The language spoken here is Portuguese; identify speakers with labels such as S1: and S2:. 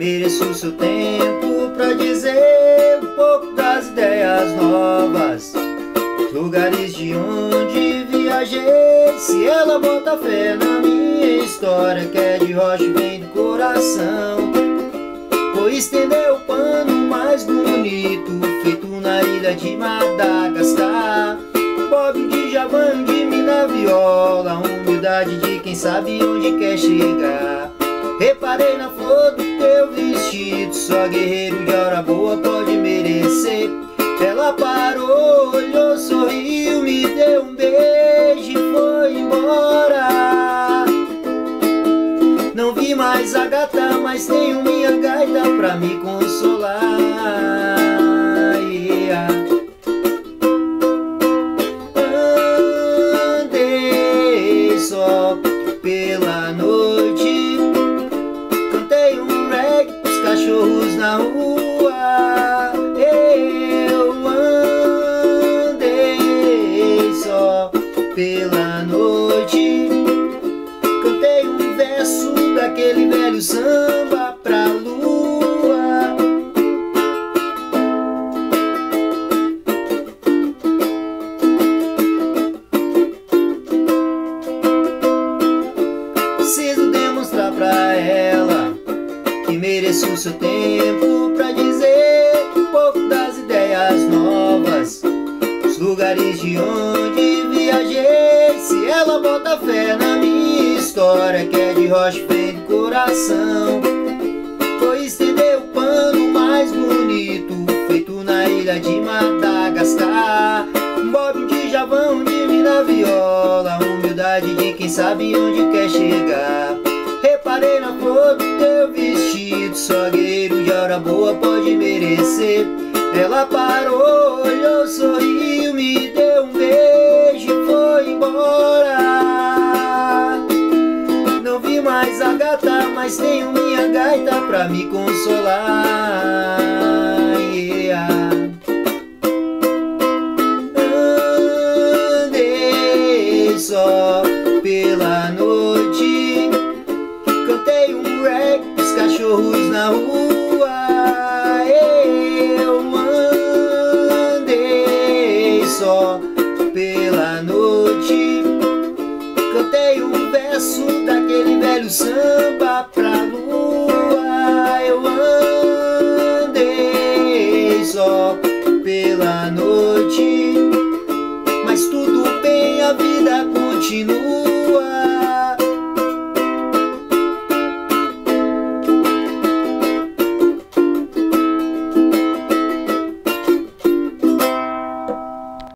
S1: mereço seu tempo pra dizer um pouco das ideias novas, lugares de onde viajei. Se ela bota fé na minha história, que é de rocha e vem do coração, vou estender o pano mais bonito, feito na ilha de Madagascar. Bob, Djavan, de mim na viola, humildade de quem sabe onde quer chegar. Reparei na flor do teu vestido, só guerreiro de hora boa pode merecer. Ela parou, olhou, sorriu, me deu um beijo e foi embora. Não vi mais a gata, mas tenho minha gaita pra me consolar. Yeah. Andei só pela noite, cantei um reggae pros cachorros na rua. Eu andei só pela noite, cantei um verso daquele velho samba pra lua. Preciso demonstrar pra ela que mereço seu tempo pra dizer um pouco das ideias novas, os lugares de onde viajei. Se ela bota fé na minha história, que é de rocha e vem do coração, vou estender o pano mais bonito, feito na ilha de Madagascar. Bob, Djavan, de mim na viola, humildade de quem sabe onde quer chegar. Reparei na flor do teu vestido, só guerreiro de hora boa pode merecer. Ela parou, olhou, sorriu, me deu um beijo e foi embora. Não vi mais a gata, mas tenho minha gaita pra me consolar. Yeah. Andei só pela noite, cantei um reggae pros cachorros na rua. Eu andei só pela noite, cantei um verso daquele velho samba